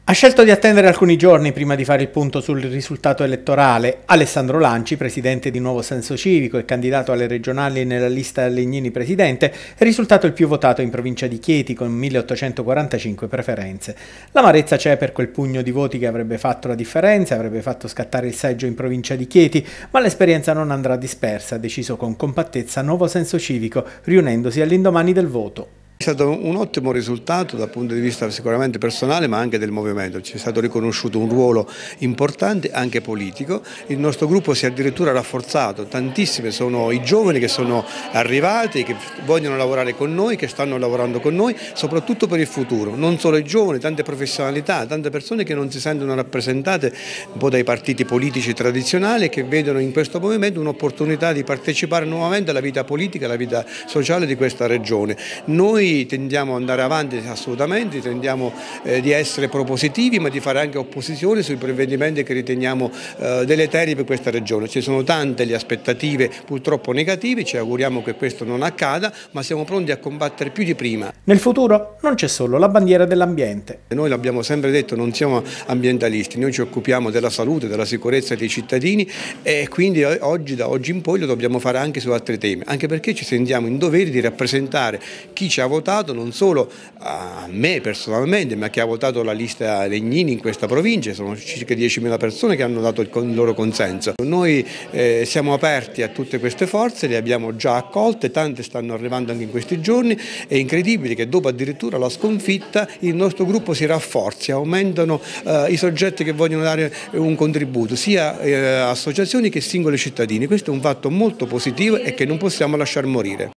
Ha scelto di attendere alcuni giorni prima di fare il punto sul risultato elettorale. Alessandro Lanci, presidente di Nuovo Senso Civico e candidato alle regionali nella lista Legnini presidente, è risultato il più votato in provincia di Chieti con 1845 preferenze. L'amarezza c'è per quel pugno di voti che avrebbe fatto la differenza, avrebbe fatto scattare il seggio in provincia di Chieti, ma l'esperienza non andrà dispersa, ha deciso con compattezza Nuovo Senso Civico, riunendosi all'indomani del voto. È stato un ottimo risultato dal punto di vista sicuramente personale ma anche del movimento, ci è stato riconosciuto un ruolo importante anche politico, il nostro gruppo si è addirittura rafforzato, tantissimi sono i giovani che sono arrivati, che vogliono lavorare con noi, che stanno lavorando con noi, soprattutto per il futuro, non solo i giovani, tante professionalità, tante persone che non si sentono rappresentate un po' dai partiti politici tradizionali e che vedono in questo movimento un'opportunità di partecipare nuovamente alla vita politica, alla vita sociale di questa regione. Noi tendiamo ad andare avanti assolutamente, tendiamo di essere propositivi ma di fare anche opposizione sui provvedimenti che riteniamo deleteri per questa regione. Ci sono tante le aspettative purtroppo negative, ci auguriamo che questo non accada, ma siamo pronti a combattere più di prima. Nel futuro non c'è solo la bandiera dell'ambiente. Noi l'abbiamo sempre detto, non siamo ambientalisti, noi ci occupiamo della salute, della sicurezza dei cittadini e quindi da oggi in poi lo dobbiamo fare anche su altri temi, anche perché ci sentiamo in dovere di rappresentare chi ci ha votato, non solo a me personalmente, ma chi ha votato la lista Legnini in questa provincia, sono circa 10.000 persone che hanno dato il loro consenso. Noi siamo aperti a tutte queste forze, le abbiamo già accolte, tante stanno arrivando anche in questi giorni, è incredibile che dopo addirittura la sconfitta il nostro gruppo si rafforzi, aumentano i soggetti che vogliono dare un contributo, sia associazioni che singoli cittadini. Questo è un fatto molto positivo e che non possiamo lasciar morire.